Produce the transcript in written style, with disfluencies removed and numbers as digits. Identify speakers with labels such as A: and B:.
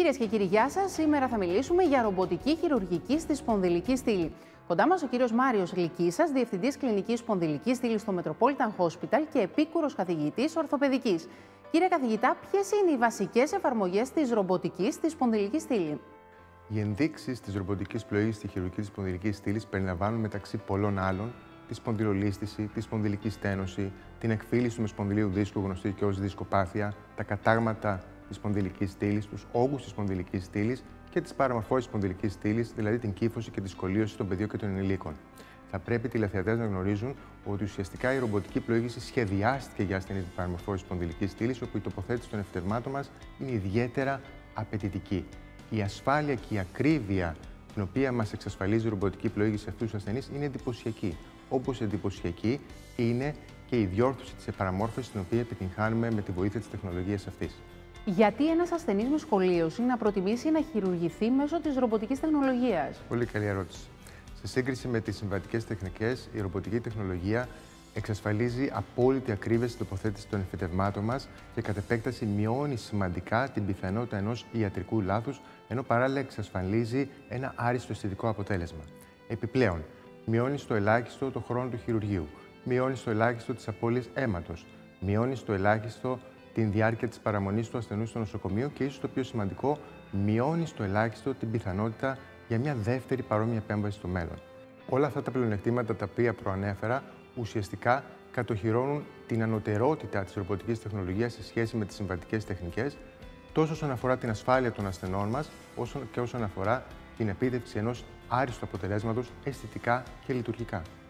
A: Κυρίες και κύριοι, γεια σας. Σήμερα θα μιλήσουμε για ρομποτική χειρουργική στη σπονδυλική στήλη. Κοντά μας ο κύριος Μάριος Γλυκίσας, διευθυντής κλινικής σπονδυλικής στήλης στο Metropolitan Hospital και επίκουρος καθηγητής ορθοπαιδικής. Κύριε καθηγητά, ποιες είναι οι βασικές εφαρμογές της ρομποτικής στη σπονδυλική στήλη?
B: Οι ενδείξεις της ρομποτικής πλοήγης στη χειρουργική της σπονδυλικής στήλης περιλαμβάνουν μεταξύ πολλών άλλων τη σπονδυλολίσθηση, τη σπονδυλική στένωση, την εκφύλιση του μεσπονδυλίου δίσκου, γνωστή και ως δισκοπάθεια, τα κατάγματα της σπονδυλικής στήλης, τους όγκους της σπονδυλικής στήλης και τις παραμορφώσεις της σπονδυλικής στήλης, δηλαδή την κύφωση και τη σκολίωση των παιδιών και των ενηλίκων. Θα πρέπει οι τηλεθεατές να γνωρίζουν ότι ουσιαστικά η ρομποτική πλοήγηση σχεδιάστηκε για ασθενείς με παραμορφώσεις της σπονδυλικής στήλης, όπου η τοποθέτηση των εφητευμάτων μας είναι ιδιαίτερα απαιτητική. Η ασφάλεια και η ακρίβεια την οποία μας εξασφαλίζει η ρομποτική πλοήγηση σε αυτούς τους ασθενείς είναι εντυπωσιακή. Όπως εντυπωσιακή είναι και η διόρθωση της επαραμόρφωσης την οποία επιτυγχάνουμε με τη βοήθεια της τεχνολογίας αυτής.
A: Γιατί ένας ασθενής με σκολίωση να προτιμήσει να χειρουργηθεί μέσω της ρομποτικής τεχνολογίας?
B: Πολύ καλή ερώτηση. Σε σύγκριση με τις συμβατικές τεχνικές, η ρομποτική τεχνολογία εξασφαλίζει απόλυτη ακρίβεια στην τοποθέτηση των εφητευμάτων μας και κατ' επέκταση μειώνει σημαντικά την πιθανότητα ενός ιατρικού λάθους, ενώ παράλληλα εξασφαλίζει ένα άριστο αισθητικό αποτέλεσμα. Επιπλέον, μειώνει στο ελάχιστο το χρόνο του χειρουργείου, μειώνει στο ελάχιστο τις απώλειες αίματος, μειώνει στο ελάχιστο την διάρκεια της παραμονής του ασθενού στο νοσοκομείο και ίσως το πιο σημαντικό, μειώνει στο ελάχιστο την πιθανότητα για μια δεύτερη παρόμοια επέμβαση στο μέλλον. Όλα αυτά τα πλεονεκτήματα τα οποία προανέφερα ουσιαστικά κατοχυρώνουν την ανωτερότητα της ρομποτικής τεχνολογίας σε σχέση με τις συμβατικές τεχνικές, τόσο όσον αφορά την ασφάλεια των ασθενών μας, όσο και όσον αφορά την επίτευξη ενός άριστου αποτελέσματος αισθητικά και λειτουργικά.